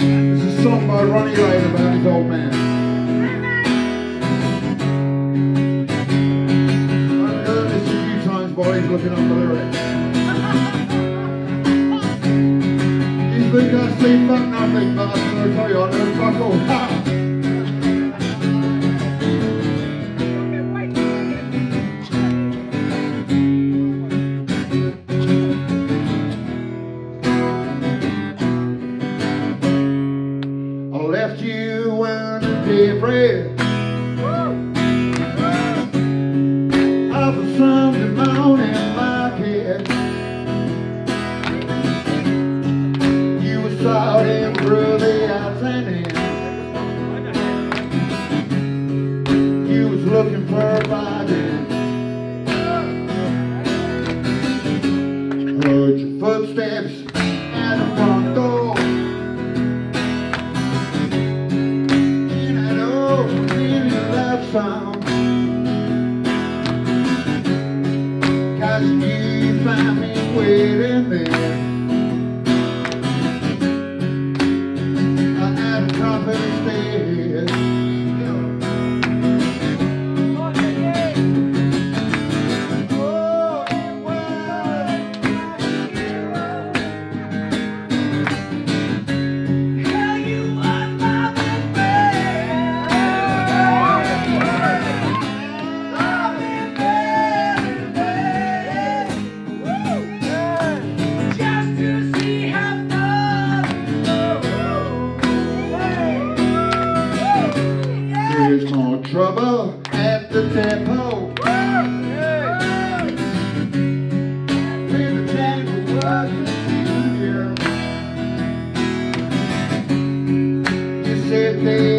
It's a song by Ronnie Lane about his old man. I've heard this a few times while he's looking up the lyrics. You think I see fuck nothing, but I'm going to tell you I know fuck all. Ha! I left you in a deep red of a Sunday morning market. You were sorting through the odds and ends. You was looking for a body. Heard your footsteps at the front door. Cause you find me waiting there at the top of the stairs. There's more trouble at the depot. With the table working to you. You said they